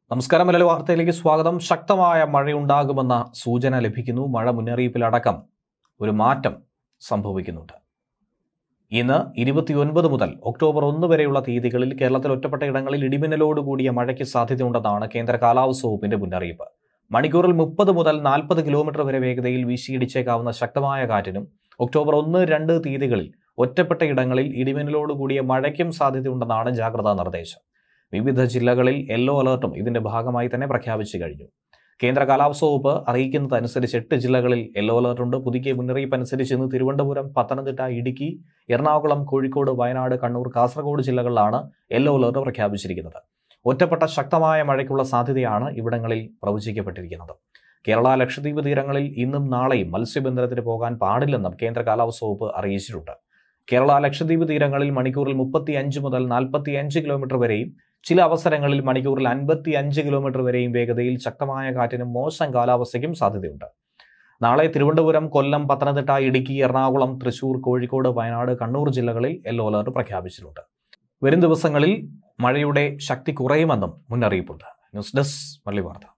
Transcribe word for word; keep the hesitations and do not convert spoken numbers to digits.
നമസ്കാരം. മലയാളി വാർത്തയിലേക്ക് സ്വാഗതം. ശക്തമായ മഴയുണ്ടാകുമെന്ന സൂചന ലഭിക്കുന്നു. മഴ മുന്നറിയിപ്പിലടക്കം ഒരു മാറ്റം സംഭവിക്കുന്നുണ്ട്. ഇന്ന് ഇരുപത്തിയൊൻപത് മുതൽ ഒക്ടോബർ ഒന്ന് വരെയുള്ള തീയതികളിൽ കേരളത്തിൽ ഒറ്റപ്പെട്ട ഇടങ്ങളിൽ ഇടിമിന്നലോടുകൂടിയ മഴയ്ക്ക് സാധ്യതയുണ്ടെന്നാണ് കേന്ദ്ര കാലാവസ്ഥാ വകുപ്പിന്റെ മുന്നറിയിപ്പ്. മണിക്കൂറിൽ മുപ്പത് മുതൽ നാൽപ്പത് കിലോമീറ്റർ വരെ വേഗതയിൽ വീശിയിടിച്ചേക്കാവുന്ന ശക്തമായ കാറ്റിനും ഒക്ടോബർ ഒന്ന് രണ്ട് തീയതികളിൽ ഒറ്റപ്പെട്ട ഇടങ്ങളിൽ ഇടിമിന്നലോടുകൂടിയ മഴയ്ക്കും സാധ്യതയുണ്ടെന്നാണ് ജാഗ്രതാ നിർദ്ദേശം. വിവിധ ജില്ലകളിൽ യെല്ലോ അലർട്ടും ഇതിന്റെ ഭാഗമായി തന്നെ പ്രഖ്യാപിച്ചു കഴിഞ്ഞു. കേന്ദ്ര കാലാവസ്ഥാ വകുപ്പ് അറിയിക്കുന്നതനുസരിച്ച് എട്ട് ജില്ലകളിൽ യെല്ലോ അലർട്ടുണ്ട്. പുതുക്കിയ മുന്നറിയിപ്പ് അനുസരിച്ച് ഇന്ന് തിരുവനന്തപുരം, പത്തനംതിട്ട, ഇടുക്കി, എറണാകുളം, കോഴിക്കോട്, വയനാട്, കണ്ണൂർ, കാസർഗോഡ് ജില്ലകളിലാണ് യെല്ലോ അലർട്ട് പ്രഖ്യാപിച്ചിരിക്കുന്നത്. ഒറ്റപ്പെട്ട ശക്തമായ മഴയ്ക്കുള്ള സാധ്യതയാണ് ഇവിടങ്ങളിൽ പ്രവചിക്കപ്പെട്ടിരിക്കുന്നത്. കേരള, ലക്ഷദ്വീപ് തീരങ്ങളിൽ ഇന്നും നാളെയും മത്സ്യബന്ധനത്തിന് പോകാൻ പാടില്ലെന്നും കേന്ദ്ര കാലാവസ്ഥാ വകുപ്പ് അറിയിച്ചിട്ടുണ്ട്. കേരള, ലക്ഷദ്വീപ് തീരങ്ങളിൽ മണിക്കൂറിൽ മുപ്പത്തി അഞ്ച് മുതൽ നാൽപ്പത്തി അഞ്ച് കിലോമീറ്റർ വരെയും ചില അവസരങ്ങളിൽ മണിക്കൂറിൽ അൻപത്തി അഞ്ച് കിലോമീറ്റർ വരെയും വേഗതയിൽ ശക്തമായ കാറ്റിനും മോശം കാലാവസ്ഥയ്ക്കും സാധ്യതയുണ്ട്. നാളെ തിരുവനന്തപുരം, കൊല്ലം, പത്തനംതിട്ട, ഇടുക്കി, എറണാകുളം, തൃശൂർ, കോഴിക്കോട്, വയനാട്, കണ്ണൂർ ജില്ലകളിൽ യെല്ലോ അലർട്ട് പ്രഖ്യാപിച്ചിട്ടുണ്ട്. വരും ദിവസങ്ങളിൽ മഴയുടെ ശക്തി കുറയുമെന്നും മുന്നറിയിപ്പുണ്ട്. ന്യൂസ് ഡെസ്ക് മലയാളി വാർത്ത.